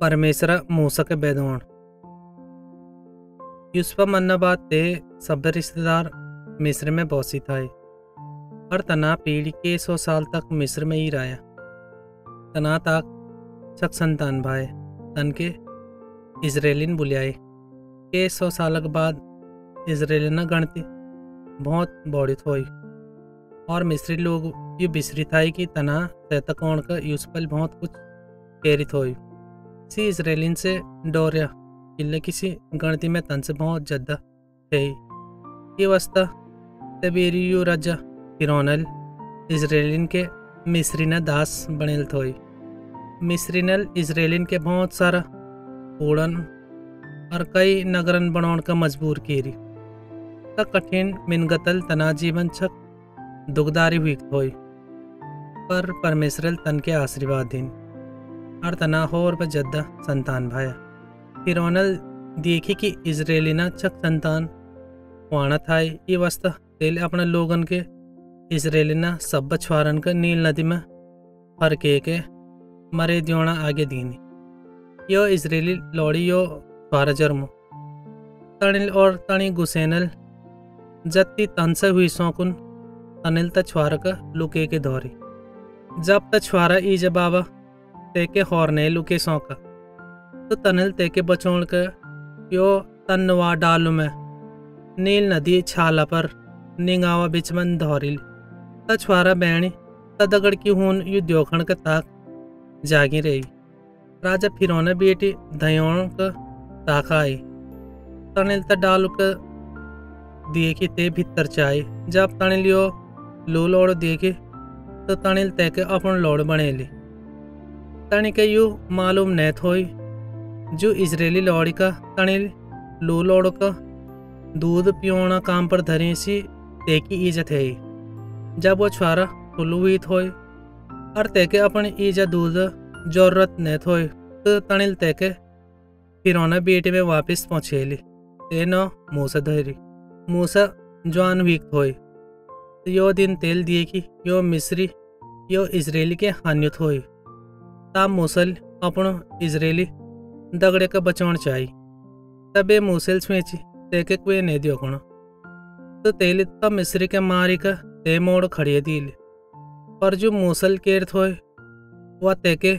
परमेसर मूसा के बेदौण यूसुफ मन्ना बात ते सब रिश्तेदार मिस्र में बौसी थाए और तना पीढ़ी के 100 साल तक मिस्र में ही रहा। तना तक छक संतान भाई तन के इजरायलिन बुलाए के 100 साल के बाद इजरायलिन गणती बहुत बौड़ित हुई और मिस्री लोग यू बिसरी था कि तना तैतकोण का यूसुफ बहुत कुछ प्रेरित हुई सी इजरायलिन से डोरिया किले किसी गणती में तन से बहुत ज्यादा है। ये वस्ता तबेरियू राजा फिरौनल इजरायलिन के मिस्रीना दास बनेल थोई। मिस्रीनल इजरायलिन के बहुत सारा उड़न और कई नगरन बनाउन का मजबूर कीरी तक कठिन मिनगतल तना जीवन छक दुखदारी हुई होई पर परमेश्वर तन के आशीर्वाद दिन और तना होर पर जद्दा संतान भाया। फिरौनल देखी कि इजरायलिना छक संतान वाणा था ये वस्ता तेल अपने लोगन के इजरायलिना सब बछवारन का नील नदी में फरके के मरे दियोना आगे दीनी यो इजरायली लौड़ी यो छुआरा जर्मो तनिल और तनी गुसेनल जत्ती तन से हुई सौकुन तनिल तछवारा का लुके के दौरी जब तछवारा ईज बाबा तेके हौरने लुके सौका तो तनिल तेके बचौण का यो तन्नवा डालू में नील नदी छाला पर निंगावा बिचमन धौरिल तछवारा बैणी तदगड़ की हून यु द्योखण का ताक जागी रही। राजा फिरौने बेटी धयोण का ताका आई तनिल त डालू का देखी ते भीतर चाय जब तनिल यो लो लोड़ देखे तो तनिल तेके अपन लोड़ बनेली तनि के यू मालूम न थोई जो इजरायली लौड़ी का तनिल लो लोड़ का दूध पियोना काम पर धरे सी तेकी इज्जत है। जब वो छुआरा टुल्लू हुई थोई और तेके अपन इज्जत दूध जरूरत न थोई तो तनिल तेके फिरौना बेटे में वापस पहुँचेली ते न मूसा धरी मूसा जवान हुई थोई यो दिन तेल दिए कि यो मिस्री यो इजरायली के हान्युत होई ताब मूसल अपनो इजरायली दगड़े का बचौण चाहिए तबे मूसल छुएची तेके कुए ने दियो कोण तो तेली तब मिस्री के मारी का ते मोड़ खड़िए दीली पर जो मूसल केर थोय वह तेके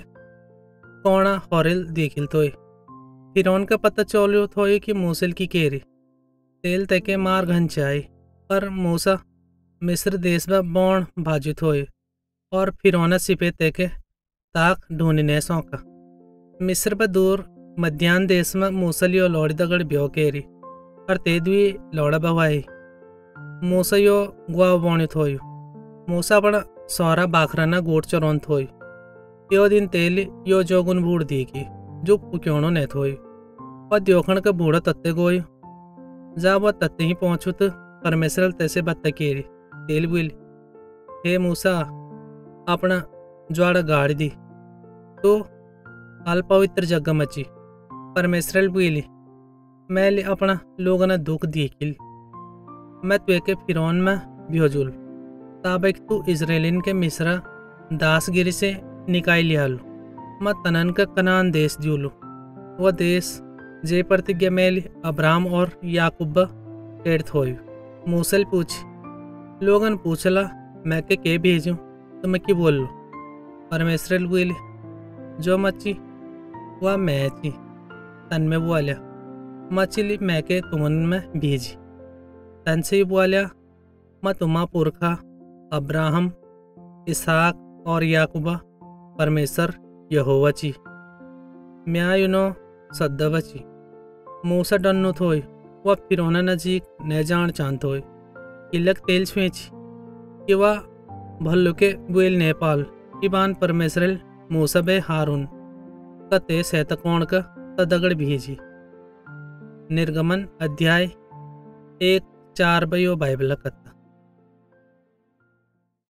कोणा हौरिल देखिल थोय फिरौन का पता चौलियो थोय कि मूसल की केरी तेल तेके मार घन चाई पर मूसा मिस्र देश में बौण भाजित होए और फिरौना सिपे तेके ताक ढूंढने सौंका मिस्र पर दूर मध्यान्ह देश में मूसल यो लौड़ी दगड़ ब्यो केरी और तेदवी लौड़ा बवाई मूसा यो गुआ बौणित होयो मूसा बड़ा सौरा बाखराना गोट चरौन थोई यो दिन तेल यो जोगुन बूढ़ दीकी जो पुक्योणो न थोई और द्योखण का बूढ़ा तत्ते गोयो जा वह तत्ते ही पहुंचो तो परमेश्वर तैसे बत्ता केरी तेल बोली हे मूसा अपना ज्वाड़ा गाड़ी दी तो अल्पवित्र जगह मची परमेश्वर बोली मैं ले अपना लोगों ने दुख देखिल मैं तुके फिरौन में भेजुल ताबक तू इजरायलिन के मिस्रा दासगिरी से निकाल लिया लो मैं तनन का कनान देश दियो वह देश जे प्रतिज्ञा मेली अब्राहम और याकूब टेढ़ होई मूसल पूछी लोगन पूछला मैं के भेजूं तो मैं की बोल लो परमेश्वर बोली जो मच्छी वह मैं थी तन में बोलिया मछली मैं के तुमन में भेजी तन से ही बोलिया मैं तुम्हा पुरखा अब्राहम इसहाक और याकूबा परमेश्वर यहोवा ची म्या यूनो सद्दा बची मूसा डन्नु थोई वह फिरौना नजीक न जान चांद होई किलक तेल छुएची कि वह भल्लू के बुएल नेपाल इबान परमेश्वर मूसा बे हारून कते सैतकोण का तदगड़ भेजी। निर्गमन अध्याय 1:4 बाइबल कत्ता।